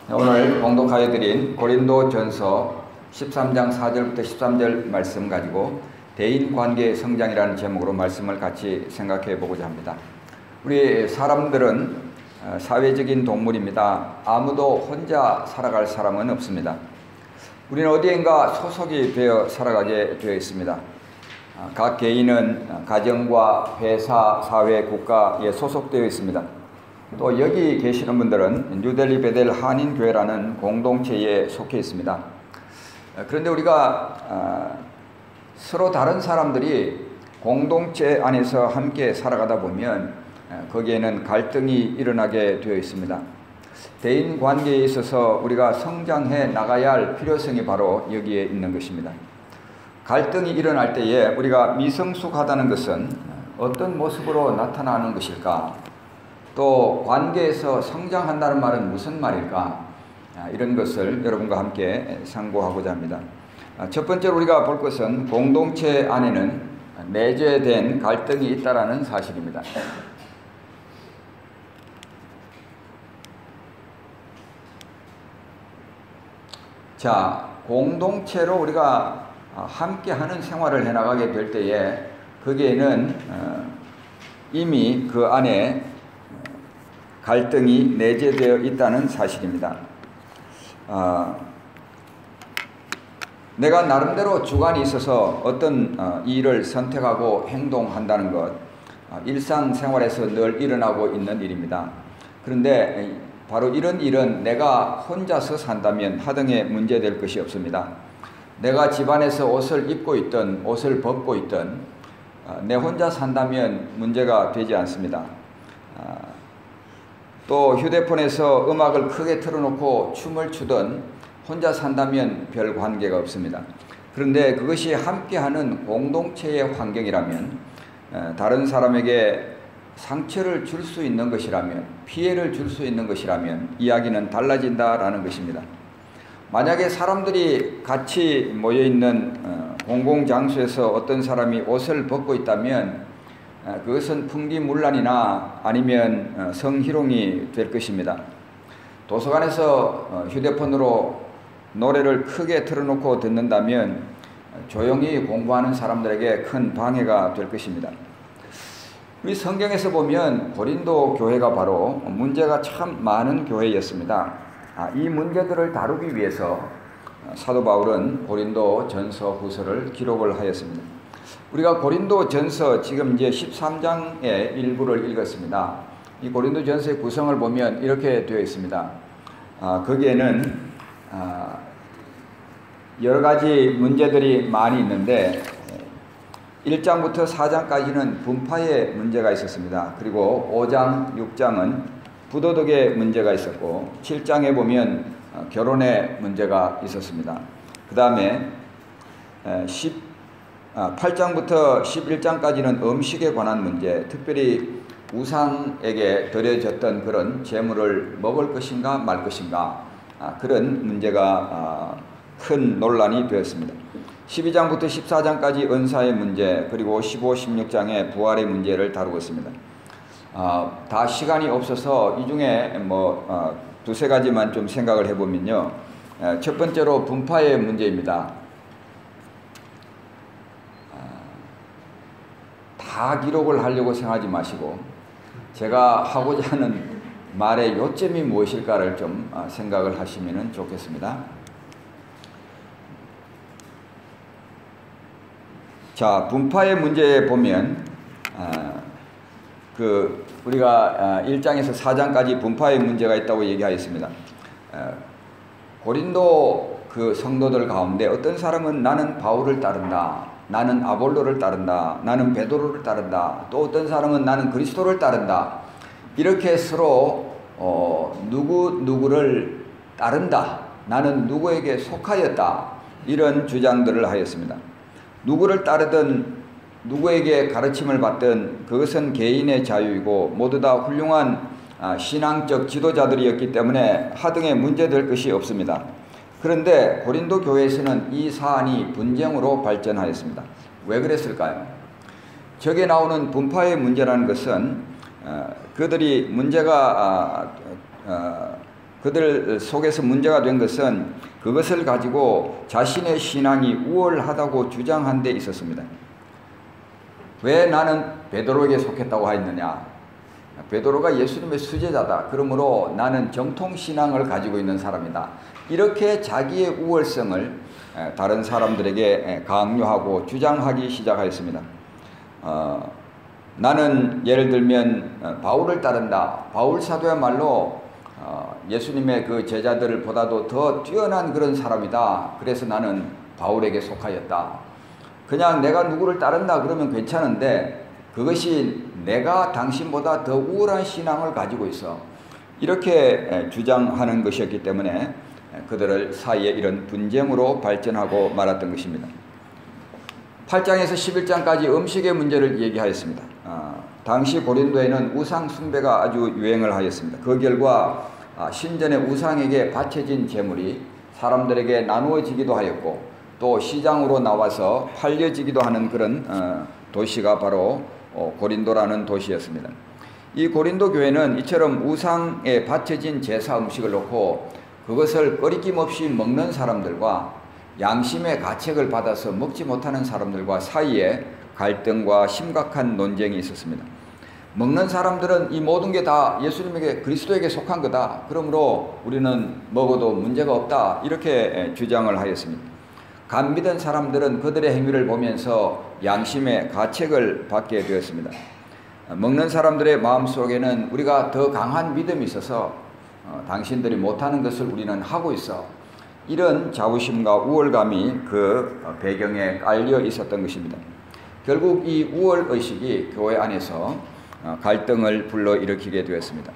오늘 봉독하여 드린 고린도전서 13장 4절부터 13절 말씀 가지고 대인관계의 성장이라는 제목으로 말씀을 같이 생각해 보고자 합니다. 우리 사람들은 사회적인 동물입니다. 아무도 혼자 살아갈 사람은 없습니다. 우리는 어디엔가 소속이 되어 살아가게 되어 있습니다. 각 개인은 가정과 회사, 사회, 국가에 소속되어 있습니다. 또 여기 계시는 분들은 뉴델리 베델 한인교회라는 공동체에 속해 있습니다. 그런데 우리가 서로 다른 사람들이 공동체 안에서 함께 살아가다 보면 거기에는 갈등이 일어나게 되어 있습니다. 대인관계에 있어서 우리가 성장해 나가야 할 필요성이 바로 여기에 있는 것입니다. 갈등이 일어날 때에 우리가 미성숙하다는 것은 어떤 모습으로 나타나는 것일까? 또 관계에서 성장한다는 말은 무슨 말일까? 이런 것을 여러분과 함께 상고하고자 합니다. 첫 번째로 우리가 볼 것은 공동체 안에는 내재된 갈등이 있다는 사실입니다. 자, 공동체로 우리가 함께하는 생활을 해나가게 될 때에 거기에는 이미 그 안에 갈등이 내재되어 있다는 사실입니다. 내가 나름대로 주관이 있어서 어떤 일을 선택하고 행동한다는 것, 일상생활에서 늘 일어나고 있는 일입니다. 그런데 바로 이런 일은 내가 혼자서 산다면 하등에 문제될 것이 없습니다. 내가 집안에서 옷을 입고 있든 옷을 벗고 있든 내 혼자 산다면 문제가 되지 않습니다. 또 휴대폰에서 음악을 크게 틀어놓고 춤을 추든 혼자 산다면 별 관계가 없습니다. 그런데 그것이 함께하는 공동체의 환경이라면 다른 사람에게 상처를 줄 수 있는 것이라면 피해를 줄 수 있는 것이라면 이야기는 달라진다라는 것입니다. 만약에 사람들이 같이 모여있는 공공장소에서 어떤 사람이 옷을 벗고 있다면 그것은 풍기문란이나 아니면 성희롱이 될 것입니다. 도서관에서 휴대폰으로 노래를 크게 틀어놓고 듣는다면 조용히 공부하는 사람들에게 큰 방해가 될 것입니다. 우리 성경에서 보면 고린도 교회가 바로 문제가 참 많은 교회였습니다. 이 문제들을 다루기 위해서 사도 바울은 고린도 전서 후서를 기록을 하였습니다. 우리가 고린도 전서 지금 이제 13장의 일부를 읽었습니다. 이 고린도 전서의 구성을 보면 이렇게 되어 있습니다. 거기에는 여러 가지 문제들이 많이 있는데 1장부터 4장까지는 분파의 문제가 있었습니다. 그리고 5장, 6장은 부도덕의 문제가 있었고 7장에 보면 결혼의 문제가 있었습니다. 그 다음에 8장부터 11장까지는 음식에 관한 문제, 특별히 우상에게 드려졌던 그런 제물을 먹을 것인가 말 것인가 그런 문제가 큰 논란이 되었습니다. 12장부터 14장까지 은사의 문제, 그리고 15, 16장의 부활의 문제를 다루고 있습니다. 다 시간이 없어서 이 중에 두세 가지만 좀 생각을 해보면요. 첫 번째로 분파의 문제입니다. 다 기록을 하려고 생각하지 마시고 제가 하고자 하는 말의 요점이 무엇일까를 좀 생각을 하시면 좋겠습니다. 자, 분파의 문제에 보면 우리가 1장에서 4장까지 분파의 문제가 있다고 얘기하였습니다. 고린도 그 성도들 가운데 어떤 사람은 나는 바울을 따른다, 나는 아볼로를 따른다, 나는 베드로를 따른다, 또 어떤 사람은 나는 그리스도를 따른다, 이렇게 서로 누구를 따른다, 나는 누구에게 속하였다, 이런 주장들을 하였습니다. 누구를 따르든 누구에게 가르침을 받든 그것은 개인의 자유이고 모두 다 훌륭한 신앙적 지도자들이었기 때문에 하등에 문제될 것이 없습니다. 그런데 고린도 교회에서는 이 사안이 분쟁으로 발전하였습니다. 왜 그랬을까요? 저게 나오는 분파의 문제라는 것은 그들이 문제가 그들 속에서 문제가 된 것은 그것을 가지고 자신의 신앙이 우월하다고 주장한 데 있었습니다. 왜 나는 베드로에게 속했다고 하였느냐? 베드로가 예수님의 수제자다. 그러므로 나는 정통신앙을 가지고 있는 사람이다. 이렇게 자기의 우월성을 다른 사람들에게 강요하고 주장하기 시작하였습니다. 나는 예를 들면 바울을 따른다. 바울 사도야말로 예수님의 그 제자들을 보다도 더 뛰어난 그런 사람이다. 그래서 나는 바울에게 속하였다. 그냥 내가 누구를 따른다 그러면 괜찮은데 그것이 내가 당신보다 더 우월한 신앙을 가지고 있어. 이렇게 주장하는 것이었기 때문에 그들을 사이에 이런 분쟁으로 발전하고 말았던 것입니다. 8장에서 11장까지 음식의 문제를 얘기하였습니다. 당시 고린도에는 우상 숭배가 아주 유행을 하였습니다. 그 결과 신전의 우상에게 바쳐진 재물이 사람들에게 나누어지기도 하였고 또 시장으로 나와서 팔려지기도 하는 그런 도시가 바로 고린도라는 도시였습니다. 이 고린도 교회는 이처럼 우상에 바쳐진 제사 음식을 놓고 그것을 꺼리낌 없이 먹는 사람들과 양심의 가책을 받아서 먹지 못하는 사람들과 사이에 갈등과 심각한 논쟁이 있었습니다. 먹는 사람들은 이 모든 게 다 예수님에게 그리스도에게 속한 거다. 그러므로 우리는 먹어도 문제가 없다. 이렇게 주장을 하였습니다. 간 믿은 사람들은 그들의 행위를 보면서 양심의 가책을 받게 되었습니다. 먹는 사람들의 마음속에는 우리가 더 강한 믿음이 있어서 당신들이 못하는 것을 우리는 하고 있어. 이런 자부심과 우월감이 그 배경에 깔려 있었던 것입니다. 결국 이 우월의식이 교회 안에서 갈등을 불러일으키게 되었습니다.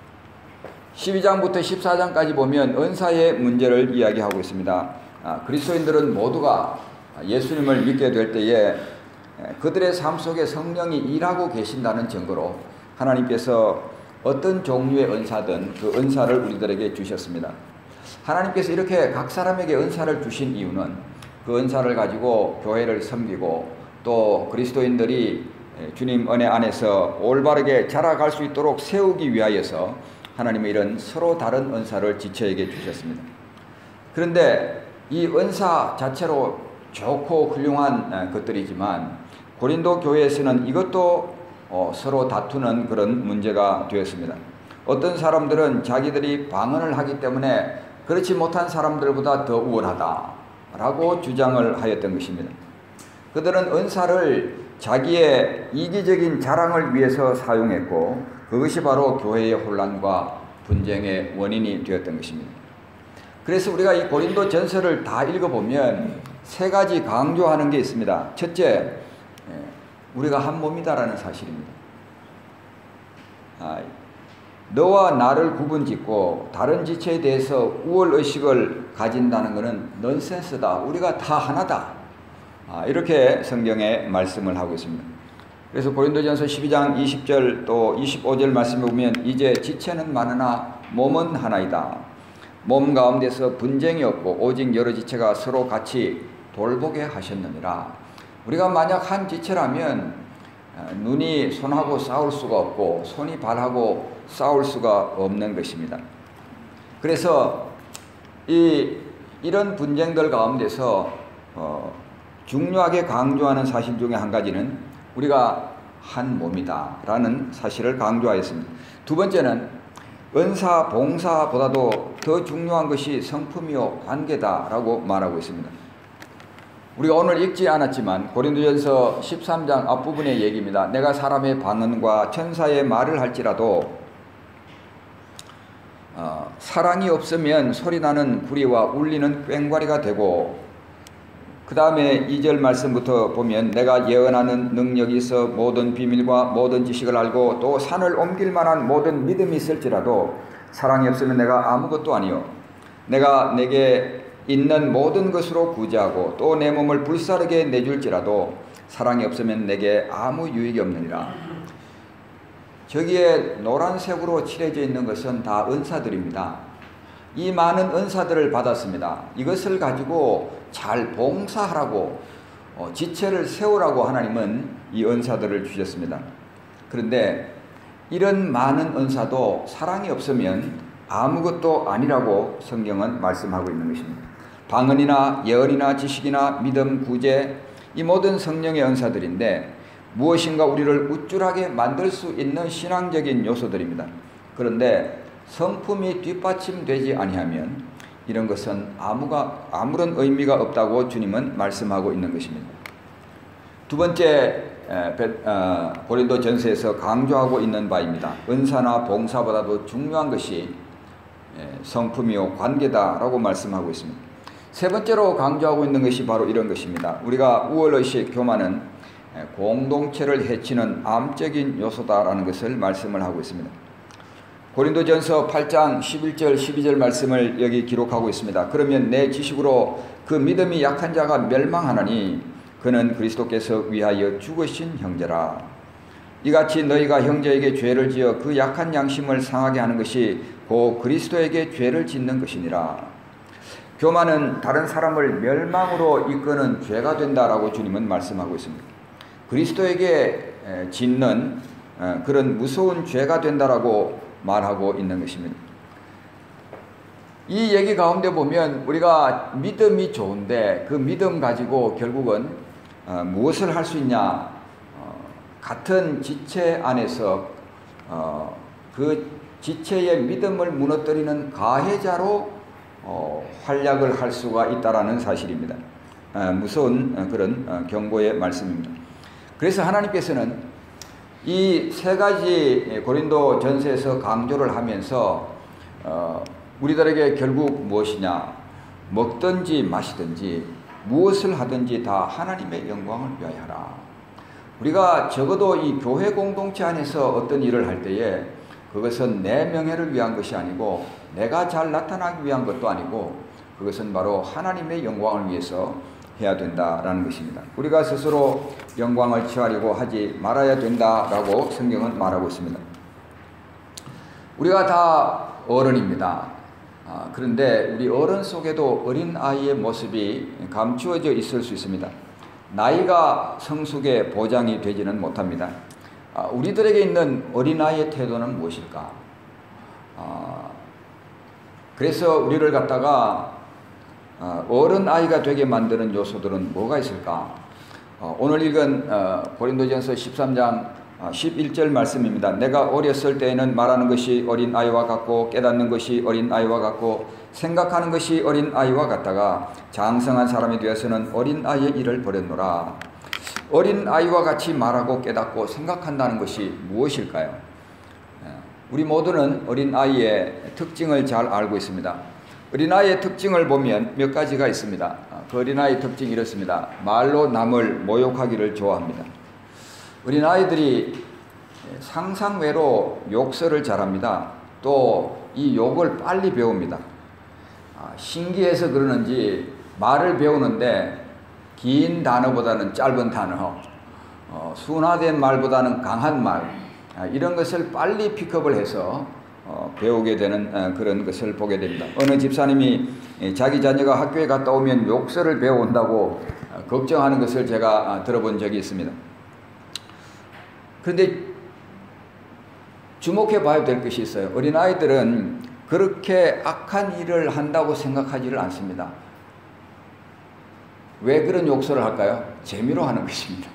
12장부터 14장까지 보면 은사의 문제를 이야기하고 있습니다. 그리스도인들은 모두가 예수님을 믿게 될 때에 그들의 삶 속에 성령이 일하고 계신다는 증거로 하나님께서 어떤 종류의 은사든 그 은사를 우리들에게 주셨습니다. 하나님께서 이렇게 각 사람에게 은사를 주신 이유는 그 은사를 가지고 교회를 섬기고 또 그리스도인들이 주님 은혜 안에서 올바르게 자라갈 수 있도록 세우기 위하여서 하나님의 이런 서로 다른 은사를 지체에게 주셨습니다. 그런데 이 은사 자체로 좋고 훌륭한 것들이지만 고린도 교회에서는 이것도 서로 다투는 그런 문제가 되었습니다. 어떤 사람들은 자기들이 방언을 하기 때문에 그렇지 못한 사람들보다 더 우월하다라고 주장을 하였던 것입니다. 그들은 은사를 자기의 이기적인 자랑을 위해서 사용했고 그것이 바로 교회의 혼란과 분쟁의 원인이 되었던 것입니다. 그래서 우리가 이 고린도 전서를 다 읽어보면 세 가지 강조하는 게 있습니다. 첫째, 우리가 한 몸이다라는 사실입니다. 너와 나를 구분짓고 다른 지체에 대해서 우월의식을 가진다는 것은 넌센스다. 우리가 다 하나다. 이렇게 성경에 말씀을 하고 있습니다. 그래서 고린도전서 12장 20절 또 25절 말씀에 보면 이제 지체는 많으나 몸은 하나이다. 몸 가운데서 분쟁이 없고 오직 여러 지체가 서로 같이 돌보게 하셨느니라. 우리가 만약 한 지체라면 눈이 손하고 싸울 수가 없고 손이 발하고 싸울 수가 없는 것입니다. 그래서 이런 분쟁들 가운데서 중요하게 강조하는 사실 중에 한 가지는 우리가 한 몸이다 라는 사실을 강조하였습니다. 두 번째는 은사, 봉사보다도 더 중요한 것이 성품이요 관계다 라고 말하고 있습니다. 우리가 오늘 읽지 않았지만 고린도전서 13장 앞부분의 얘기입니다. 내가 사람의 방언과 천사의 말을 할지라도 사랑이 없으면 소리나는 구리와 울리는 꽹과리가 되고, 그 다음에 2절 말씀부터 보면 내가 예언하는 능력이 있어 모든 비밀과 모든 지식을 알고 또 산을 옮길 만한 모든 믿음이 있을지라도 사랑이 없으면 내가 아무것도 아니요 내가 내게 있는 모든 것으로 구제하고 또 내 몸을 불사르게 내줄지라도 사랑이 없으면 내게 아무 유익이 없느니라. 저기에 노란색으로 칠해져 있는 것은 다 은사들입니다. 이 많은 은사들을 받았습니다. 이것을 가지고 잘 봉사하라고 지체를 세우라고 하나님은 이 은사들을 주셨습니다. 그런데 이런 많은 은사도 사랑이 없으면 아무것도 아니라고 성경은 말씀하고 있는 것입니다. 방언이나 예언이나 지식이나 믿음, 구제, 이 모든 성령의 은사들인데 무엇인가 우리를 우쭐하게 만들 수 있는 신앙적인 요소들입니다. 그런데 성품이 뒷받침되지 아니하면 이런 것은 아무런 의미가 없다고 주님은 말씀하고 있는 것입니다. 두 번째 고린도전서에서 강조하고 있는 바입니다. 은사나 봉사보다도 중요한 것이 성품이요 관계다라고 말씀하고 있습니다. 세 번째로 강조하고 있는 것이 바로 이런 것입니다. 우리가 우월의식, 교만은 공동체를 해치는 암적인 요소다라는 것을 말씀을 하고 있습니다. 고린도전서 8장 11절 12절 말씀을 여기 기록하고 있습니다. 그러면 내 지식으로 그 믿음이 약한 자가 멸망하나니 그는 그리스도께서 위하여 죽으신 형제라. 이같이 너희가 형제에게 죄를 지어 그 약한 양심을 상하게 하는 것이 곧 그리스도에게 죄를 짓는 것이니라. 교만은 다른 사람을 멸망으로 이끄는 죄가 된다라고 주님은 말씀하고 있습니다. 그리스도에게 짓는 그런 무서운 죄가 된다라고 말하고 있는 것입니다. 이 얘기 가운데 보면 우리가 믿음이 좋은데 그 믿음 가지고 결국은 무엇을 할 수 있냐? 같은 지체 안에서 그 지체의 믿음을 무너뜨리는 가해자로 활약을 할 수가 있다라는 사실입니다. 무서운 그런 경고의 말씀입니다. 그래서 하나님께서는 이 세 가지 고린도 전서에서 강조를 하면서 우리들에게 결국 무엇이냐? 먹든지 마시든지 무엇을 하든지 다 하나님의 영광을 위하여 하라. 우리가 적어도 이 교회 공동체 안에서 어떤 일을 할 때에 그것은 내 명예를 위한 것이 아니고 내가 잘 나타나기 위한 것도 아니고 그것은 바로 하나님의 영광을 위해서 해야 된다라는 것입니다. 우리가 스스로 영광을 취하려고 하지 말아야 된다라고 성경은 말하고 있습니다. 우리가 다 어른입니다. 그런데 우리 어른 속에도 어린아이의 모습이 감추어져 있을 수 있습니다. 나이가 성숙의 보장이 되지는 못합니다. 우리들에게 있는 어린아이의 태도는 무엇일까? 그래서 우리를 갖다가 어른아이가 되게 만드는 요소들은 뭐가 있을까? 오늘 읽은 고린도전서 13장 11절 말씀입니다. 내가 어렸을 때에는 말하는 것이 어린아이와 같고 깨닫는 것이 어린아이와 같고 생각하는 것이 어린아이와 같다가 장성한 사람이 되어서는 어린아이의 일을 버렸노라. 어린아이와 같이 말하고 깨닫고 생각한다는 것이 무엇일까요? 우리 모두는 어린아이의 특징을 잘 알고 있습니다. 어린아이의 특징을 보면 몇 가지가 있습니다. 그 어린아이의 특징이 이렇습니다. 말로 남을 모욕하기를 좋아합니다. 어린아이들이 상상외로 욕설을 잘합니다. 또 이 욕을 빨리 배웁니다. 신기해서 그러는지 말을 배우는데 긴 단어보다는 짧은 단어, 순화된 말보다는 강한 말, 이런 것을 빨리 픽업을 해서 배우게 되는 그런 것을 보게 됩니다. 어느 집사님이 자기 자녀가 학교에 갔다 오면 욕설을 배워온다고 걱정하는 것을 제가 들어본 적이 있습니다. 그런데 주목해 봐야 될 것이 있어요. 어린아이들은 그렇게 악한 일을 한다고 생각하지를 않습니다. 왜 그런 욕설을 할까요? 재미로 하는 것입니다.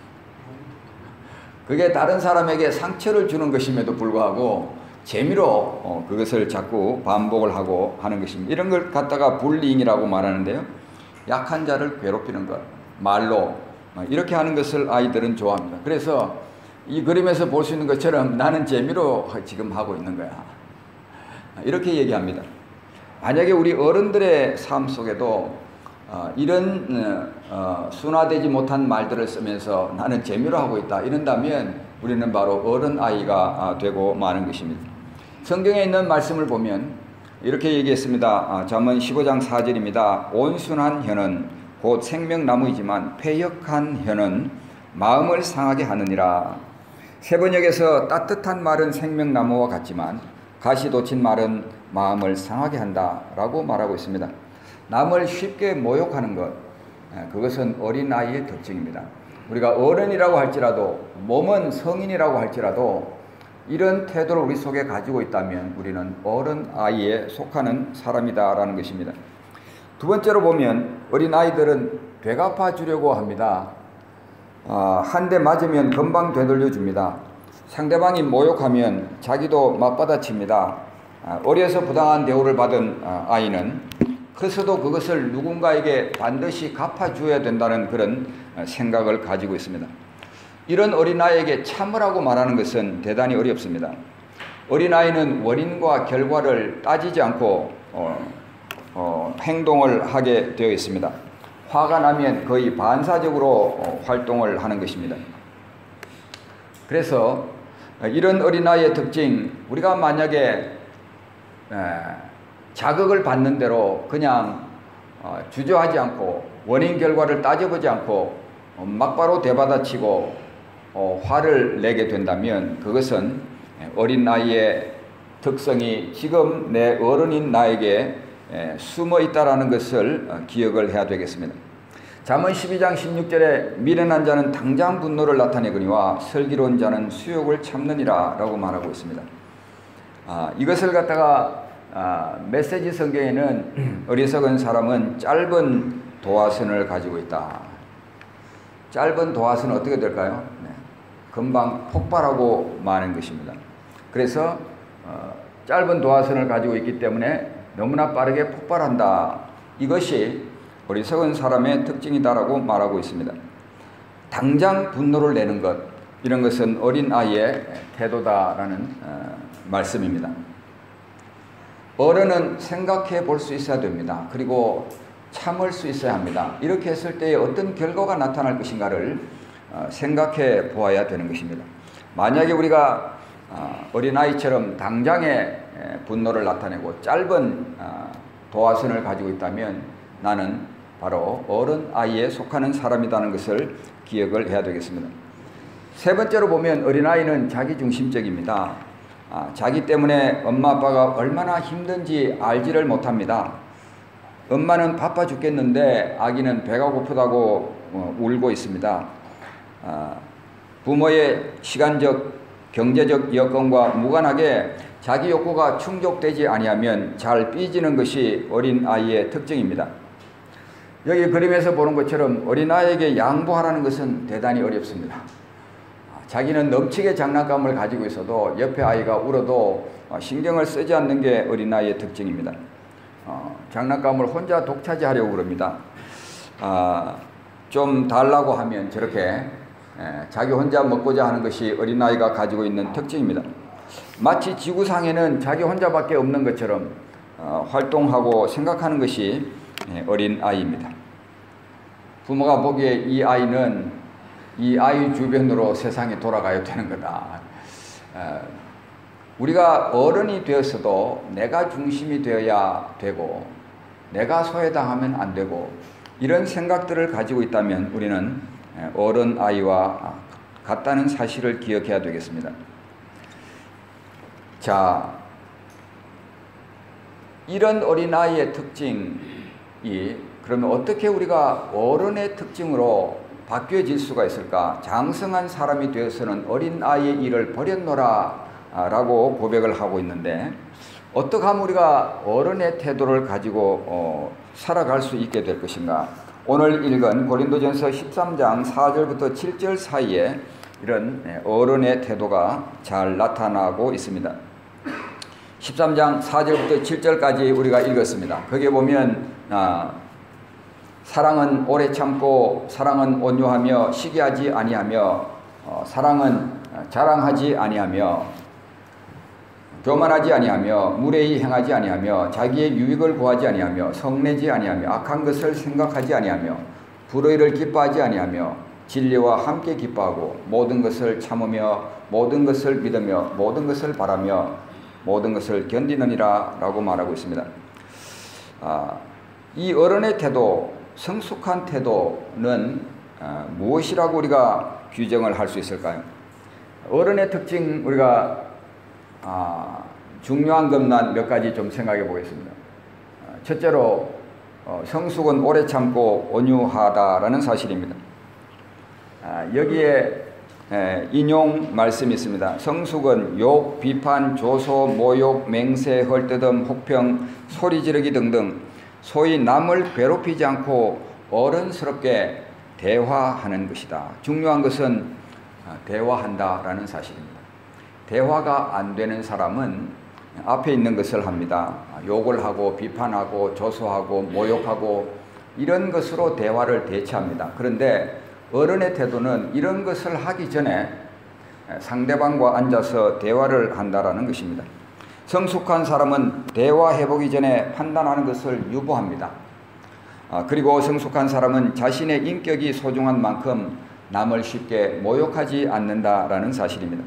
그게 다른 사람에게 상처를 주는 것임에도 불구하고 재미로 그것을 자꾸 반복을 하고 하는 것입니다. 이런 걸 갖다가 불링이라고 말하는데요. 약한 자를 괴롭히는 것, 말로 이렇게 하는 것을 아이들은 좋아합니다. 그래서 이 그림에서 볼 수 있는 것처럼 나는 재미로 지금 하고 있는 거야. 이렇게 얘기합니다. 만약에 우리 어른들의 삶 속에도 이런 순화되지 못한 말들을 쓰면서 나는 재미로 하고 있다 이런다면 우리는 바로 어른아이가 되고 마는 것입니다. 성경에 있는 말씀을 보면 이렇게 얘기했습니다. 잠언 15장 4절입니다. 온순한 혀는 곧 생명나무이지만 패역한 혀는 마음을 상하게 하느니라. 세번역에서 따뜻한 말은 생명나무와 같지만 가시 돋친 말은 마음을 상하게 한다라고 말하고 있습니다. 남을 쉽게 모욕하는 것, 그것은 어린아이의 특징입니다. 우리가 어른이라고 할지라도 몸은 성인이라고 할지라도 이런 태도를 우리 속에 가지고 있다면 우리는 어른아이에 속하는 사람이다라는 것입니다. 두 번째로 보면 어린아이들은 되갚아 주려고 합니다. 한 대 맞으면 금방 되돌려 줍니다. 상대방이 모욕하면 자기도 맞받아칩니다. 어려서 부당한 대우를 받은 아이는 커서도 그것을 누군가에게 반드시 갚아줘야 된다는 그런 생각을 가지고 있습니다. 이런 어린아이에게 참으라고 말하는 것은 대단히 어렵습니다. 어린아이는 원인과 결과를 따지지 않고 행동을 하게 되어 있습니다. 화가 나면 거의 반사적으로 활동을 하는 것입니다. 그래서 이런 어린아이의 특징, 우리가 만약에 자극을 받는 대로 그냥 주저하지 않고 원인 결과를 따져보지 않고 막바로 대받아치고 화를 내게 된다면 그것은 어린아이의 특성이 지금 내 어른인 나에게 숨어 있다는 것을 기억을 해야 되겠습니다. 잠언 12장 16절에 미련한 자는 당장 분노를 나타내거니와 슬기로운 자는 수욕을 참느니라 라고 말하고 있습니다. 이것을 갖다가 메시지 성경에는 어리석은 사람은 짧은 도화선을 가지고 있다. 짧은 도화선은 어떻게 될까요? 금방 폭발하고 마는 것입니다. 그래서 짧은 도화선을 가지고 있기 때문에 너무나 빠르게 폭발한다. 이것이 어리석은 사람의 특징이다라고 말하고 있습니다. 당장 분노를 내는 것, 이런 것은 어린아이의 태도다라는 말씀입니다. 어른은 생각해 볼 수 있어야 됩니다. 그리고 참을 수 있어야 합니다. 이렇게 했을 때 어떤 결과가 나타날 것인가를 생각해 보아야 되는 것입니다. 만약에 우리가 어린아이처럼 당장에 분노를 나타내고 짧은 도화선을 가지고 있다면 나는 바로 어른아이에 속하는 사람이라는 것을 기억을 해야 되겠습니다. 세 번째로 보면 어린아이는 자기중심적입니다. 자기 때문에 엄마 아빠가 얼마나 힘든지 알지를 못합니다. 엄마는 바빠 죽겠는데 아기는 배가 고프다고 울고 있습니다. 부모의 시간적, 경제적 여건과 무관하게 자기 욕구가 충족되지 아니하면 잘 삐지는 것이 어린아이의 특징입니다. 여기 그림에서 보는 것처럼 어린아이에게 양보하라는 것은 대단히 어렵습니다. 자기는 넘치게 장난감을 가지고 있어도 옆에 아이가 울어도 신경을 쓰지 않는 게 어린아이의 특징입니다. 장난감을 혼자 독차지하려고 그럽니다. 좀 달라고 하면 저렇게 자기 혼자 먹고자 하는 것이 어린아이가 가지고 있는 특징입니다. 마치 지구상에는 자기 혼자밖에 없는 것처럼 활동하고 생각하는 것이 어린아이입니다. 부모가 보기에 이 아이는 이 아이 주변으로 세상이 돌아가야 되는 거다. 우리가 어른이 되었어도 내가 중심이 되어야 되고 내가 소외당하면 안 되고 이런 생각들을 가지고 있다면 우리는 어른아이와 같다는 사실을 기억해야 되겠습니다. 자, 이런 어린아이의 특징이 그러면 어떻게 우리가 어른의 특징으로 바뀌어질 수가 있을까? 장성한 사람이 되어서는 어린아이의 일을 버렸노라 라고 고백을 하고 있는데 어떻게 하면 우리가 어른의 태도를 가지고 살아갈 수 있게 될 것인가? 오늘 읽은 고린도전서 13장 4절부터 7절 사이에 이런 어른의 태도가 잘 나타나고 있습니다. 13장 4절부터 7절까지 우리가 읽었습니다. 거기에 보면 사랑은 오래 참고 사랑은 온유하며 시기하지 아니하며 사랑은 자랑하지 아니하며 교만하지 아니하며 무례히 행하지 아니하며 자기의 유익을 구하지 아니하며 성내지 아니하며 악한 것을 생각하지 아니하며 불의를 기뻐하지 아니하며 진리와 함께 기뻐하고 모든 것을 참으며 모든 것을 믿으며 모든 것을 바라며 모든 것을 견디느니라 라고 말하고 있습니다. 이 어른의 태도, 성숙한 태도는 무엇이라고 우리가 규정을 할 수 있을까요? 어른의 특징 우리가 중요한 것만 몇 가지 좀 생각해 보겠습니다. 첫째로 성숙은 오래 참고 온유하다라는 사실입니다. 여기에 인용 말씀이 있습니다. 성숙은 욕, 비판, 조소, 모욕, 맹세, 헐뜯음, 혹평, 소리 지르기 등등 소위 남을 괴롭히지 않고 어른스럽게 대화하는 것이다. 중요한 것은 대화한다라는 사실입니다. 대화가 안 되는 사람은 앞에 있는 것을 합니다. 욕을 하고 비판하고 조소하고 모욕하고 이런 것으로 대화를 대체합니다. 그런데 어른의 태도는 이런 것을 하기 전에 상대방과 앉아서 대화를 한다라는 것입니다. 성숙한 사람은 대화해보기 전에 판단하는 것을 유보합니다. 그리고 성숙한 사람은 자신의 인격이 소중한 만큼 남을 쉽게 모욕하지 않는다라는 사실입니다.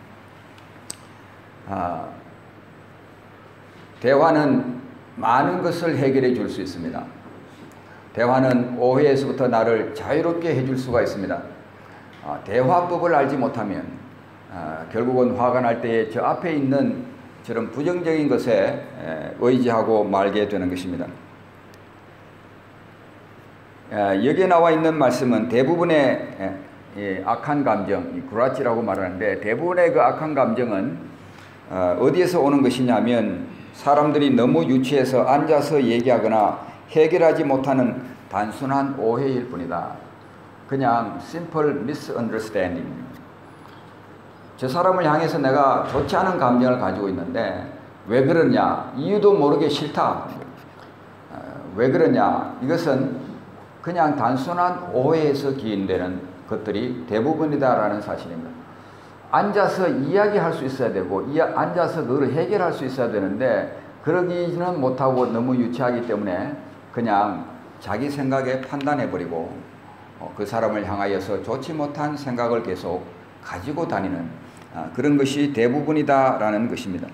대화는 많은 것을 해결해 줄 수 있습니다. 대화는 오해에서부터 나를 자유롭게 해줄 수가 있습니다. 대화법을 알지 못하면 결국은 화가 날 때에 저 앞에 있는 저런 부정적인 것에 의지하고 말게 되는 것입니다. 여기에 나와 있는 말씀은 대부분의 악한 감정, 구라치라고 말하는데 대부분의 그 악한 감정은 어디에서 오는 것이냐면 사람들이 너무 유치해서 앉아서 얘기하거나 해결하지 못하는 단순한 오해일 뿐이다. 그냥 simple misunderstanding. 저 사람을 향해서 내가 좋지 않은 감정을 가지고 있는데 왜 그러냐? 이유도 모르게 싫다. 왜 그러냐? 이것은 그냥 단순한 오해에서 기인되는 것들이 대부분이다라는 사실입니다. 앉아서 이야기할 수 있어야 되고 앉아서 그걸 해결할 수 있어야 되는데 그러기는 못하고 너무 유치하기 때문에 그냥 자기 생각에 판단해버리고 그 사람을 향하여서 좋지 못한 생각을 계속 가지고 다니는 그런 것이 대부분이다라는 것입니다.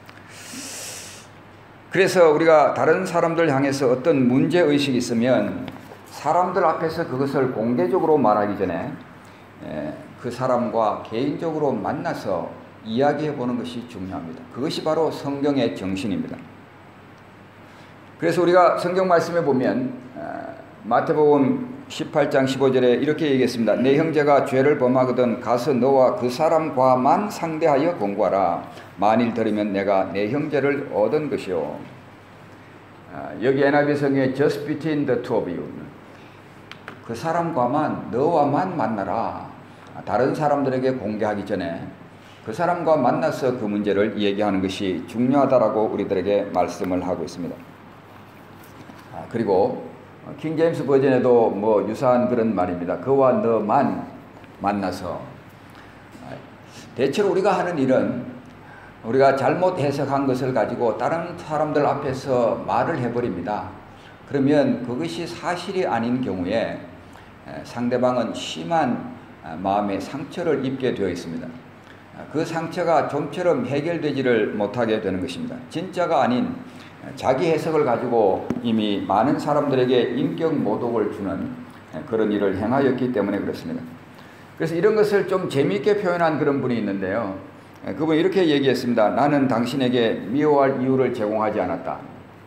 그래서 우리가 다른 사람들 향해서 어떤 문제의식이 있으면 사람들 앞에서 그것을 공개적으로 말하기 전에 그 사람과 개인적으로 만나서 이야기해 보는 것이 중요합니다. 그것이 바로 성경의 정신입니다. 그래서 우리가 성경 말씀에 보면 마태복음 18장 15절에 이렇게 얘기했습니다. 내 형제가 죄를 범하거든 가서 너와 그 사람과만 상대하여 공고하라. 만일 들으면 내가 내 형제를 얻은 것이요. 여기 NIV 성경에 just between the two of you. 그 사람과만 너와만 만나라. 다른 사람들에게 공개하기 전에 그 사람과 만나서 그 문제를 얘기하는 것이 중요하다라고 우리들에게 말씀을 하고 있습니다. 그리고 킹 제임스 버전에도 뭐 유사한 그런 말입니다. 그와 너만 만나서. 대체로 우리가 하는 일은 우리가 잘못 해석한 것을 가지고 다른 사람들 앞에서 말을 해버립니다. 그러면 그것이 사실이 아닌 경우에 상대방은 심한 마음의 상처를 입게 되어 있습니다. 그 상처가 좀처럼 해결되지를 못하게 되는 것입니다. 진짜가 아닌 자기 해석을 가지고 이미 많은 사람들에게 인격 모독을 주는 그런 일을 행하였기 때문에 그렇습니다. 그래서 이런 것을 좀 재미있게 표현한 그런 분이 있는데요. 그분이 이렇게 얘기했습니다. 나는 당신에게 미워할 이유를 제공하지 않았다.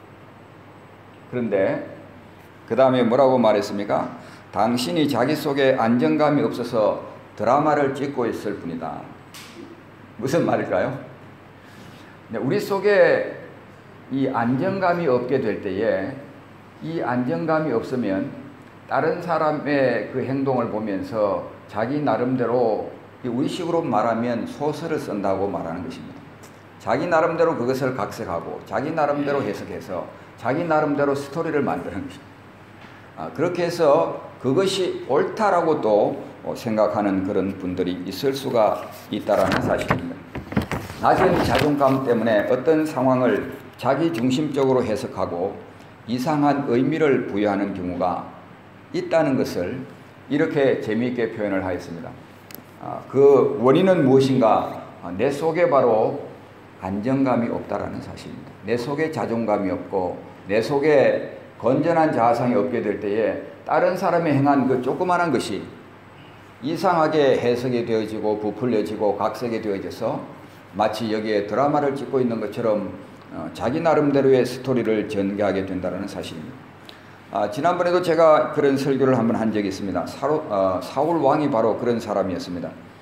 그런데 그 다음에 뭐라고 말했습니까? 당신이 자기 속에 안정감이 없어서 드라마를 찍고 있을 뿐이다. 무슨 말일까요? 우리 속에 이 안정감이 없게 될 때에 이 안정감이 없으면 다른 사람의 그 행동을 보면서 자기 나름대로 우리식으로 말하면 소설을 쓴다고 말하는 것입니다. 자기 나름대로 그것을 각색하고 자기 나름대로 해석해서 자기 나름대로 스토리를 만드는 것입니다. 그렇게 해서 그것이 옳다라고 또 생각하는 그런 분들이 있을 수가 있다라는 사실입니다. 낮은 자존감 때문에 어떤 상황을 자기 중심적으로 해석하고 이상한 의미를 부여하는 경우가 있다는 것을 이렇게 재미있게 표현을 하였습니다. 그 원인은 무엇인가? 내 속에 바로 안정감이 없다라는 사실입니다. 내 속에 자존감이 없고 내 속에 건전한 자아상이 없게 될 때에 다른 사람이 행한 그 조그마한 것이 이상하게 해석이 되어지고 부풀려지고 각색이 되어져서 마치 여기에 드라마를 찍고 있는 것처럼 자기 나름대로의 스토리를 전개하게 된다는 사실입니다. 지난번에도 제가 그런 설교를 한번 한 적이 있습니다. 사울 왕이 바로 그런 사람이었습니다.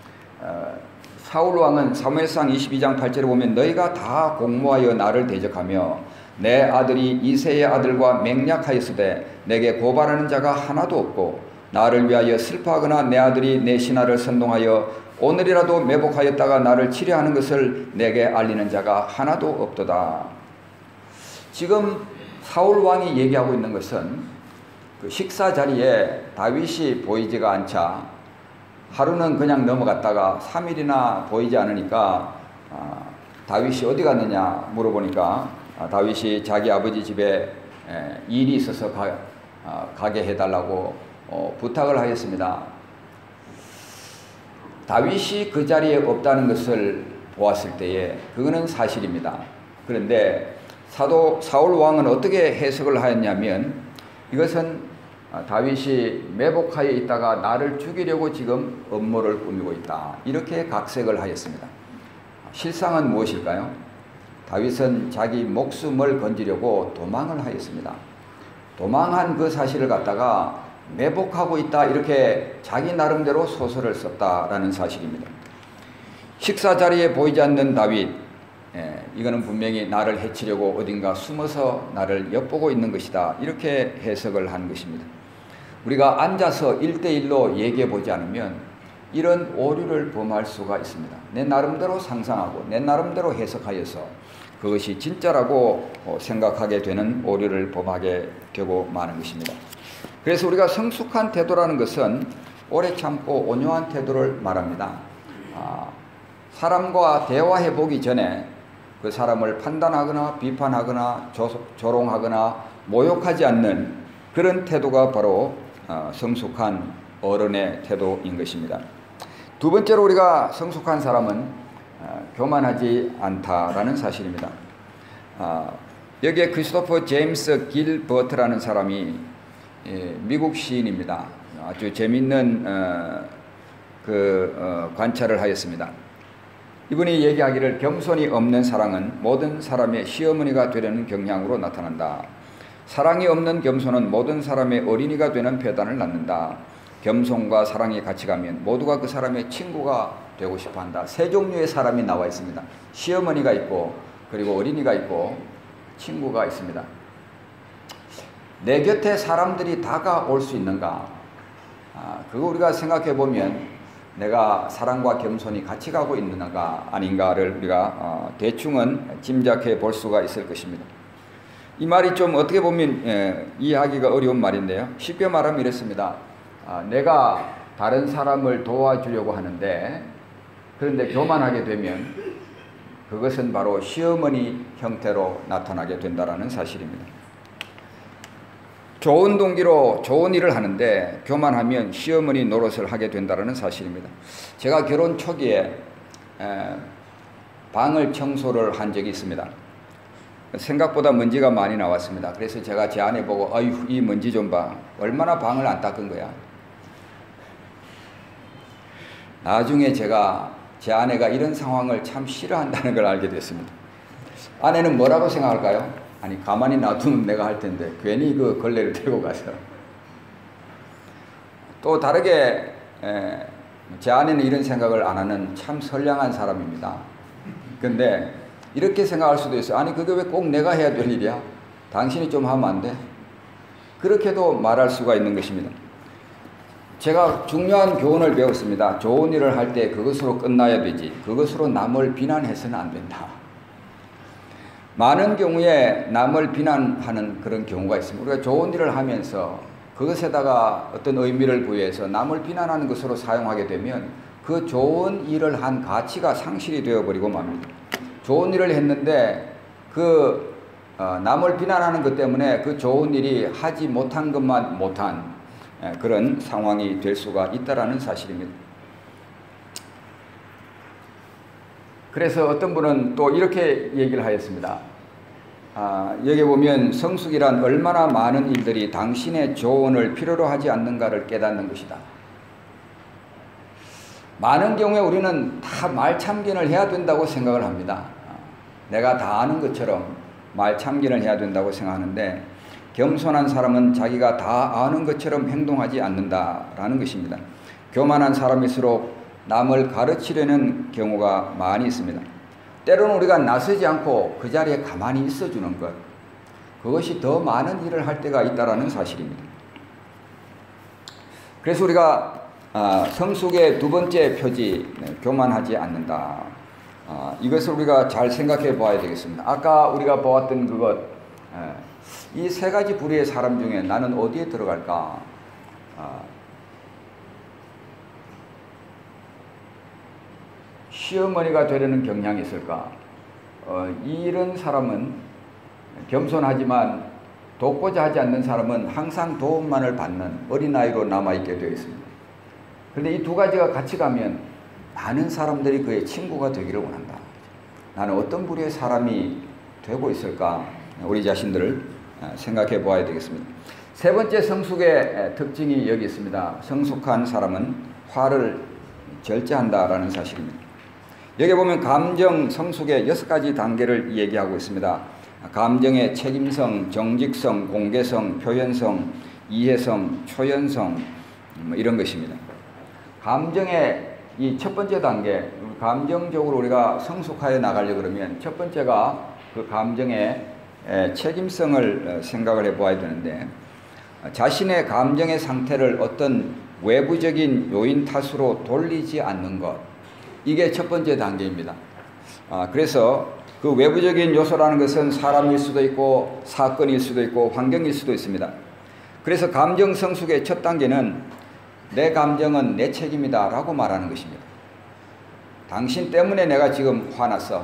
사울 왕은 사무엘상 22장 8절에 보면 너희가 다 공모하여 나를 대적하며 내 아들이 이새의 아들과 맹약하였으되 내게 고발하는 자가 하나도 없고 나를 위하여 슬퍼하거나 내 아들이 내 신하를 선동하여 오늘이라도 매복하였다가 나를 치려하는 것을 내게 알리는 자가 하나도 없도다. 지금 사울 왕이 얘기하고 있는 것은 그 식사 자리에 다윗이 보이지가 않자 하루는 그냥 넘어갔다가 3일이나 보이지 않으니까 다윗이 어디 갔느냐 물어보니까 다윗이 자기 아버지 집에 일이 있어서 가게 해달라고 부탁을 하였습니다. 다윗이 그 자리에 없다는 것을 보았을 때에 그거는 사실입니다. 그런데 사울 왕은 어떻게 해석을 하였냐면 이것은 다윗이 매복하여 있다가 나를 죽이려고 지금 음모를 꾸미고 있다. 이렇게 각색을 하였습니다. 실상은 무엇일까요? 다윗은 자기 목숨을 건지려고 도망을 하였습니다. 도망한 그 사실을 갖다가 매복하고 있다 이렇게 자기 나름대로 소설을 썼다라는 사실입니다. 식사 자리에 보이지 않는 다윗, 이거는 분명히 나를 해치려고 어딘가 숨어서 나를 엿보고 있는 것이다 이렇게 해석을 한 것입니다. 우리가 앉아서 1대1로 얘기해 보지 않으면 이런 오류를 범할 수가 있습니다. 내 나름대로 상상하고 내 나름대로 해석하여서 그것이 진짜라고 생각하게 되는 오류를 범하게 되고 마는 것입니다. 그래서 우리가 성숙한 태도라는 것은 오래 참고 온유한 태도를 말합니다. 사람과 대화해 보기 전에 그 사람을 판단하거나 비판하거나 조롱하거나 모욕하지 않는 그런 태도가 바로 성숙한 어른의 태도인 것입니다. 두 번째로 우리가 성숙한 사람은 교만하지 않다라는 사실입니다. 여기에 크리스토퍼 제임스 길버트라는 사람이 미국 시인입니다. 아주 재미있는 관찰을 하였습니다. 이분이 얘기하기를 겸손이 없는 사랑은 모든 사람의 시어머니가 되려는 경향으로 나타난다. 사랑이 없는 겸손은 모든 사람의 어린이가 되는 배단을 낳는다. 겸손과 사랑이 같이 가면 모두가 그 사람의 친구가 되고 싶어한다. 세 종류의 사람이 나와 있습니다. 시어머니가 있고 그리고 어린이가 있고 친구가 있습니다. 내 곁에 사람들이 다가올 수 있는가? 그거 우리가 생각해 보면 내가 사랑과 겸손이 같이 가고 있는가 아닌가를 우리가 대충은 짐작해 볼 수가 있을 것입니다. 이 말이 좀 어떻게 보면 이해하기가 어려운 말인데요. 쉽게 말하면 이렇습니다. 내가 다른 사람을 도와주려고 하는데 그런데 교만하게 되면 그것은 바로 시어머니 형태로 나타나게 된다는 사실입니다. 좋은 동기로 좋은 일을 하는데 교만하면 시어머니 노릇을 하게 된다는 사실입니다. 제가 결혼 초기에 방을 청소를 한 적이 있습니다. 생각보다 먼지가 많이 나왔습니다. 그래서 제가 제 아내 보고 아유 이 먼지 좀 봐. 얼마나 방을 안 닦은 거야. 나중에 제가 제 아내가 이런 상황을 참 싫어한다는 걸 알게 됐습니다. 아내는 뭐라고 생각할까요? 아니 가만히 놔두면 내가 할 텐데 괜히 그 걸레를 들고 가서. 또 다르게 제 아내는 이런 생각을 안 하는 참 선량한 사람입니다. 근데 이렇게 생각할 수도 있어요. 아니 그게 왜 꼭 내가 해야 될 일이야? 당신이 좀 하면 안 돼? 그렇게도 말할 수가 있는 것입니다. 제가 중요한 교훈을 배웠습니다. 좋은 일을 할 때 그것으로 끝나야 되지 그것으로 남을 비난해서는 안 된다. 많은 경우에 남을 비난하는 그런 경우가 있습니다. 우리가 좋은 일을 하면서 그것에다가 어떤 의미를 부여해서 남을 비난하는 것으로 사용하게 되면 그 좋은 일을 한 가치가 상실이 되어버리고 맙니다. 좋은 일을 했는데 남을 비난하는 것 때문에 그 좋은 일이 하지 못한 것만 못한 그런 상황이 될 수가 있다는 사실입니다. 그래서 어떤 분은 또 이렇게 얘기를 하였습니다. 여기 보면 성숙이란 얼마나 많은 일들이 당신의 조언을 필요로 하지 않는가를 깨닫는 것이다. 많은 경우에 우리는 다 말참견을 해야 된다고 생각을 합니다. 내가 다 아는 것처럼 말참견을 해야 된다고 생각하는데 겸손한 사람은 자기가 다 아는 것처럼 행동하지 않는다라는 것입니다. 교만한 사람일수록 남을 가르치려는 경우가 많이 있습니다. 때로는 우리가 나서지 않고 그 자리에 가만히 있어주는 것, 그것이 더 많은 일을 할 때가 있다는 사실입니다. 그래서 우리가 성숙의 두 번째 표지, 교만하지 않는다. 이것을 우리가 잘 생각해 봐야 되겠습니다. 아까 우리가 보았던 그것, 이 세 가지 부류의 사람 중에 나는 어디에 들어갈까? 시어머니가 되려는 경향이 있을까? 이런 사람은 겸손하지만 돕고자 하지 않는 사람은 항상 도움만을 받는 어린아이로 남아있게 되어 있습니다. 그런데 이 두 가지가 같이 가면 많은 사람들이 그의 친구가 되기를 원한다. 나는 어떤 부류의 사람이 되고 있을까? 우리 자신들을 생각해 보아야 되겠습니다. 세 번째 성숙의 특징이 여기 있습니다. 성숙한 사람은 화를 절제한다라는 사실입니다. 여기 보면 감정 성숙의 6가지 단계를 얘기하고 있습니다. 감정의 책임성, 정직성, 공개성, 표현성, 이해성, 초연성, 이런 것입니다. 감정의 이 첫 번째 단계, 감정적으로 우리가 성숙하여 나가려고 그러면 첫 번째가 그 감정의 책임성을 생각을 해 보아야 되는데, 자신의 감정의 상태를 어떤 외부적인 요인 탓으로 돌리지 않는 것, 이게 첫 번째 단계입니다. 그래서 그 외부적인 요소라는 것은 사람일 수도 있고 사건일 수도 있고 환경일 수도 있습니다. 그래서 감정 성숙의 첫 단계는 내 감정은 내 책임이다 라고 말하는 것입니다. 당신 때문에 내가 지금 화났어.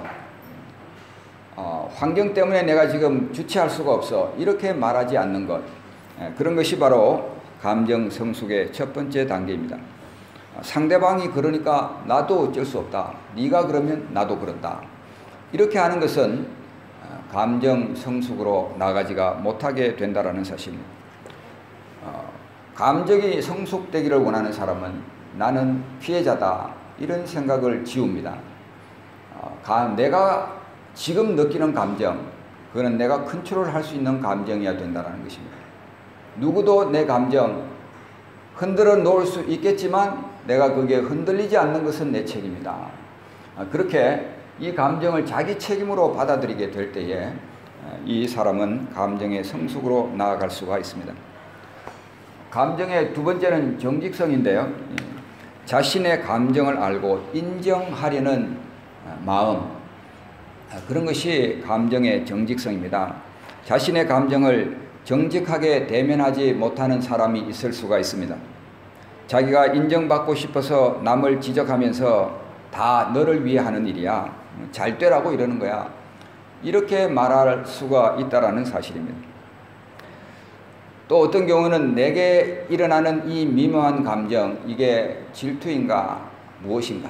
환경 때문에 내가 지금 주체할 수가 없어. 이렇게 말하지 않는 것. 그런 것이 바로 감정 성숙의 첫 번째 단계입니다. 상대방이 그러니까 나도 어쩔 수 없다. 네가 그러면 나도 그런다. 이렇게 하는 것은 감정 성숙으로 나가지가 못하게 된다는 사실입니다. 감정이 성숙되기를 원하는 사람은 나는 피해자다. 이런 생각을 지웁니다. 내가 지금 느끼는 감정, 그거는 내가 컨트롤할 수 있는 감정이어야 된다는 것입니다. 누구도 내 감정 흔들어 놓을 수 있겠지만 내가 그게 흔들리지 않는 것은 내 책임이다. 그렇게 이 감정을 자기 책임으로 받아들이게 될 때에 이 사람은 감정의 성숙으로 나아갈 수가 있습니다. 감정의 두 번째는 정직성인데요. 자신의 감정을 알고 인정하려는 마음, 그런 것이 감정의 정직성입니다. 자신의 감정을 정직하게 대면하지 못하는 사람이 있을 수가 있습니다. 자기가 인정받고 싶어서 남을 지적하면서 다 너를 위해 하는 일이야. 잘 되라고 이러는 거야. 이렇게 말할 수가 있다는 사실입니다. 또 어떤 경우는 내게 일어나는 이 미묘한 감정, 이게 질투인가 무엇인가,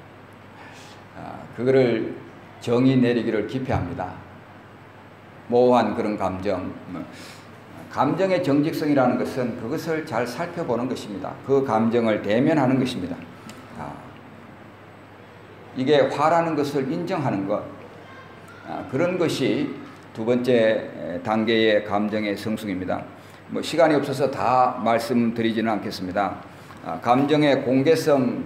그거를 정의 내리기를 기피합니다. 모호한 그런 감정, 감정의 정직성이라는 것은 그것을 잘 살펴보는 것입니다. 그 감정을 대면하는 것입니다. 이게 화라는 것을 인정하는 것, 그런 것이 두 번째 단계의 감정의 성숙입니다. 시간이 없어서 다 말씀드리지는 않겠습니다. 감정의 공개성,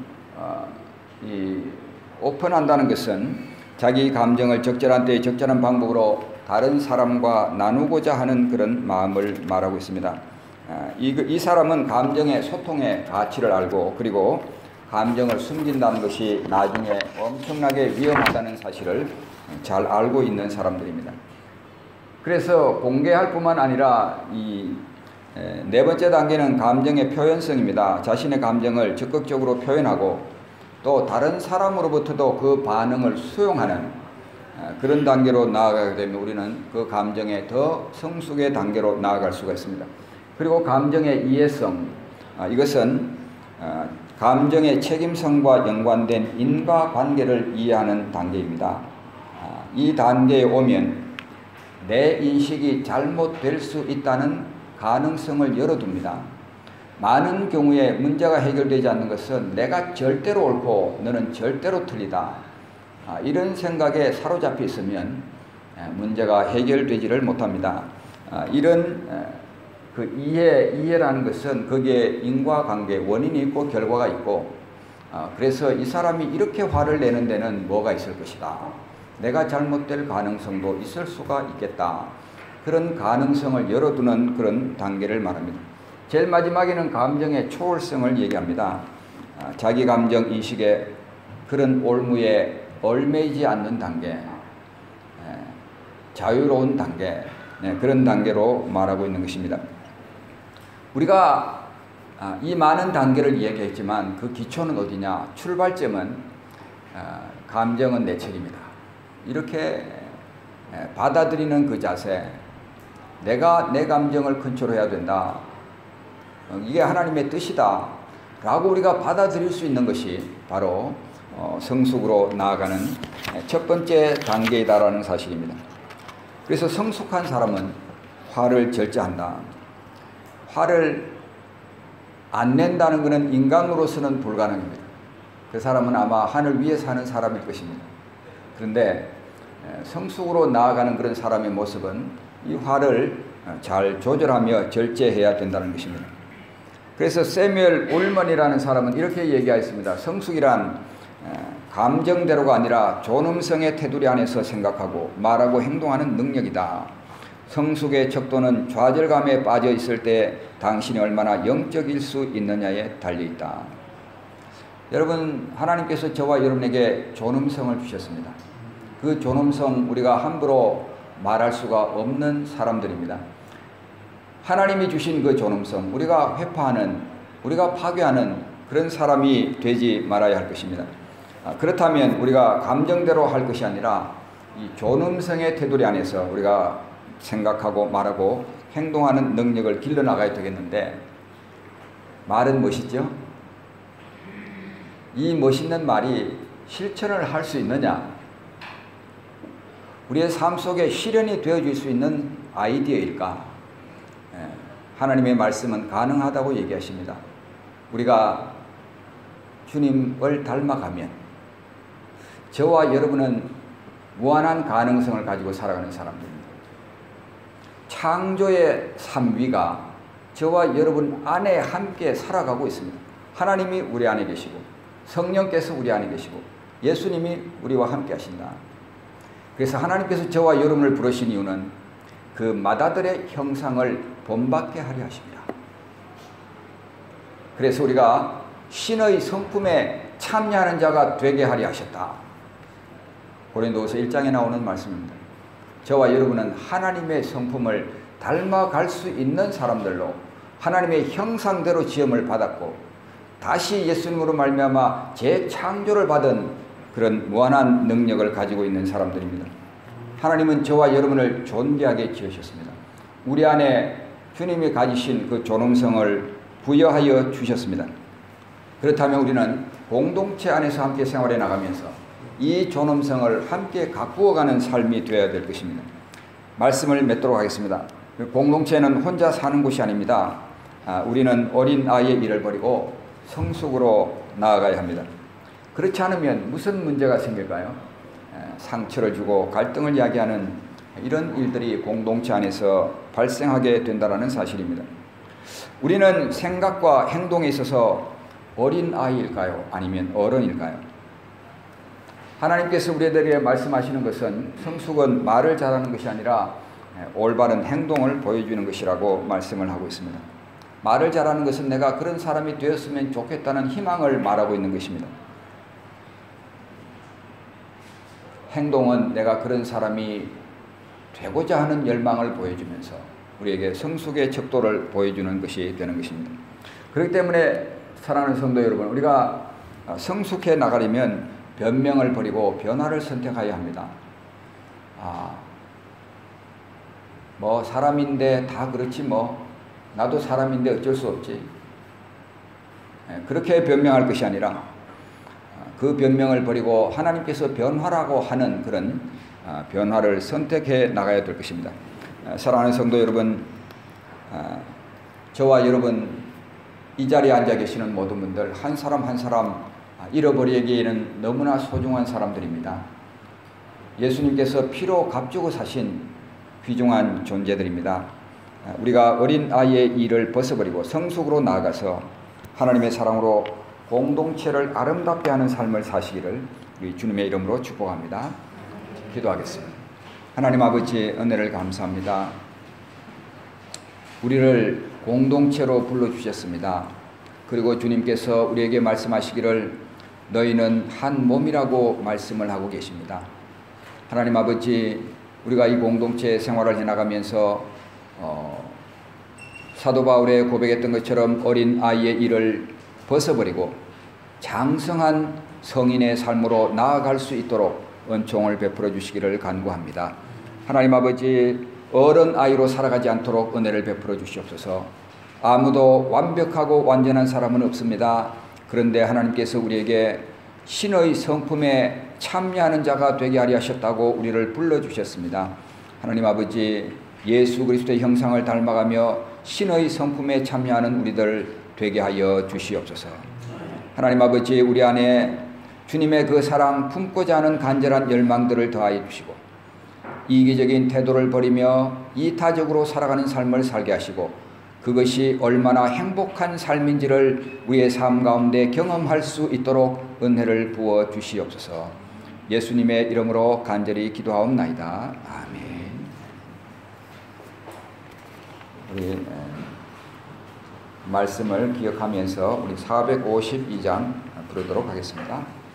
오픈한다는 것은 자기 감정을 적절한 때에 적절한 방법으로 다른 사람과 나누고자 하는 그런 마음을 말하고 있습니다. 이 사람은 감정의 소통의 가치를 알고, 그리고 감정을 숨긴다는 것이 나중에 엄청나게 위험하다는 사실을 잘 알고 있는 사람들입니다. 그래서 공개할 뿐만 아니라 네 번째 단계는 감정의 표현성입니다. 자신의 감정을 적극적으로 표현하고 또 다른 사람으로부터도 그 반응을 수용하는 그런 단계로 나아가게 되면 우리는 그 감정의 더 성숙의 단계로 나아갈 수가 있습니다. 그리고 감정의 이해성, 이것은 감정의 책임성과 연관된 인과관계를 이해하는 단계입니다. 이 단계에 오면 내 인식이 잘못될 수 있다는 가능성을 열어둡니다. 많은 경우에 문제가 해결되지 않는 것은 내가 절대로 옳고 너는 절대로 틀리다. 이런 생각에 사로잡혀 있으면 문제가 해결되지를 못합니다. 이런 그 이해라는 것은 거기에 인과관계, 원인이 있고 결과가 있고, 그래서 이 사람이 이렇게 화를 내는 데는 뭐가 있을 것이다. 내가 잘못될 가능성도 있을 수가 있겠다. 그런 가능성을 열어두는 그런 단계를 말합니다. 제일 마지막에는 감정의 초월성을 얘기합니다. 자기 감정 인식에 그런 올무에 얽매이지 않는 단계, 자유로운 단계, 그런 단계로 말하고 있는 것입니다. 우리가 이 많은 단계를 이야기했지만 그 기초는 어디냐? 출발점은 감정은 내 책임이다. 이렇게 받아들이는 그 자세, 내가 내 감정을 컨트롤해야 된다. 이게 하나님의 뜻이다 라고 우리가 받아들일 수 있는 것이 바로 성숙으로 나아가는 첫 번째 단계이다라는 사실입니다. 그래서 성숙한 사람은 화를 절제한다. 화를 안 낸다는 것은 인간으로서는 불가능합니다. 그 사람은 아마 하늘 위에 사는 사람일 것입니다. 그런데 성숙으로 나아가는 그런 사람의 모습은 이 화를 잘 조절하며 절제해야 된다는 것입니다. 그래서 세뮤엘 울먼이라는 사람은 이렇게 얘기하였습니다. 성숙이란 감정대로가 아니라 존엄성의 테두리 안에서 생각하고 말하고 행동하는 능력이다. 성숙의 척도는 좌절감에 빠져 있을 때 당신이 얼마나 영적일 수 있느냐에 달려있다. 여러분, 하나님께서 저와 여러분에게 존엄성을 주셨습니다. 그 존엄성 우리가 함부로 말할 수가 없는 사람들입니다. 하나님이 주신 그 존엄성, 우리가 회파하는, 우리가 파괴하는 그런 사람이 되지 말아야 할 것입니다. 그렇다면 우리가 감정대로 할 것이 아니라 이 존엄성의 테두리 안에서 우리가 생각하고 말하고 행동하는 능력을 길러나가야 되겠는데, 말은 멋있죠? 이 멋있는 말이 실천을 할 수 있느냐? 우리의 삶 속에 실현이 되어질 수 있는 아이디어일까? 하나님의 말씀은 가능하다고 얘기하십니다. 우리가 주님을 닮아가면 저와 여러분은 무한한 가능성을 가지고 살아가는 사람들입니다. 창조의 삼위가 저와 여러분 안에 함께 살아가고 있습니다. 하나님이 우리 안에 계시고 성령께서 우리 안에 계시고 예수님이 우리와 함께 하신다. 그래서 하나님께서 저와 여러분을 부르신 이유는 그 맏아들의 형상을 본받게 하려 하십니다. 그래서 우리가 신의 성품에 참여하는 자가 되게 하려 하셨다. 고린도후서 1장에 나오는 말씀입니다. 저와 여러분은 하나님의 성품을 닮아갈 수 있는 사람들로 하나님의 형상대로 지음을 받았고 다시 예수님으로 말미암아 재창조를 받은 그런 무한한 능력을 가지고 있는 사람들입니다. 하나님은 저와 여러분을 존귀하게 지으셨습니다. 우리 안에 주님이 가지신 그 존엄성을 부여하여 주셨습니다. 그렇다면 우리는 공동체 안에서 함께 생활해 나가면서 이 존엄성을 함께 가꾸어가는 삶이 되어야 될 것입니다. 말씀을 맺도록 하겠습니다. 공동체는 혼자 사는 곳이 아닙니다. 우리는 어린 아이의 일을 버리고 성숙으로 나아가야 합니다. 그렇지 않으면 무슨 문제가 생길까요? 상처를 주고 갈등을 야기하는 이런 일들이 공동체 안에서 발생하게 된다는 사실입니다. 우리는 생각과 행동에 있어서 어린 아이일까요? 아니면 어른일까요? 하나님께서 우리들에게 말씀하시는 것은 성숙은 말을 잘하는 것이 아니라 올바른 행동을 보여주는 것이라고 말씀을 하고 있습니다. 말을 잘하는 것은 내가 그런 사람이 되었으면 좋겠다는 희망을 말하고 있는 것입니다. 행동은 내가 그런 사람이 되고자 하는 열망을 보여주면서 우리에게 성숙의 척도를 보여주는 것이 되는 것입니다. 그렇기 때문에 사랑하는 성도 여러분, 우리가 성숙해 나가려면 변명을 버리고 변화를 선택해야 합니다. 뭐 사람인데 다 그렇지 뭐 나도 사람인데 어쩔 수 없지. 그렇게 변명할 것이 아니라 그 변명을 버리고 하나님께서 변화라고 하는 그런 변화를 선택해 나가야 될 것입니다. 사랑하는 성도 여러분, 저와 여러분 이 자리에 앉아 계시는 모든 분들 한 사람 한 사람 잃어버리기에는 너무나 소중한 사람들입니다. 예수님께서 피로 값주고 사신 귀중한 존재들입니다. 우리가 어린 아이의 일을 벗어버리고 성숙으로 나아가서 하나님의 사랑으로 공동체를 아름답게 하는 삶을 사시기를 우리 주님의 이름으로 축복합니다. 기도하겠습니다. 하나님 아버지, 은혜를 감사합니다. 우리를 공동체로 불러주셨습니다. 그리고 주님께서 우리에게 말씀하시기를 너희는 한 몸이라고 말씀을 하고 계십니다. 하나님 아버지, 우리가 이 공동체 생활을 해나가면서 사도 바울의 고백했던 것처럼 어린 아이의 일을 벗어버리고 장성한 성인의 삶으로 나아갈 수 있도록 은총을 베풀어 주시기를 간구합니다. 하나님 아버지, 어른 아이로 살아가지 않도록 은혜를 베풀어 주시옵소서. 아무도 완벽하고 완전한 사람은 없습니다. 그런데 하나님께서 우리에게 신의 성품에 참여하는 자가 되게 하려 하셨다고 우리를 불러주셨습니다. 하나님 아버지, 예수 그리스도의 형상을 닮아가며 신의 성품에 참여하는 우리들 되게 하여 주시옵소서. 하나님 아버지, 우리 안에 주님의 그 사랑 품고자 하는 간절한 열망들을 더하여 주시고 이기적인 태도를 버리며 이타적으로 살아가는 삶을 살게 하시고 그것이 얼마나 행복한 삶인지를 우리의 삶 가운데 경험할 수 있도록 은혜를 부어 주시옵소서. 예수님의 이름으로 간절히 기도하옵나이다. 아멘. 우리 말씀을 기억하면서 우리 452장 부르도록 하겠습니다.